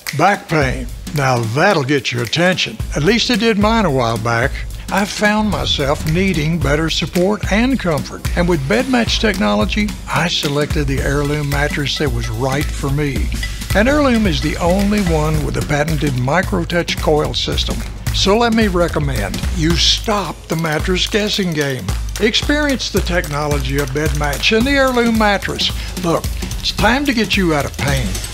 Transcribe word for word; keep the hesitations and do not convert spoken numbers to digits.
Back pain. Now that'll get your attention. At least it did mine a while back. I found myself needing better support and comfort. And with bedMatch technology, I selected the Aireloom mattress that was right for me. And Aireloom is the only one with a patented micro-touch coil system. So let me recommend you stop the mattress guessing game. Experience the technology of bedMatch and the Aireloom mattress. Look, it's time to get you out of pain.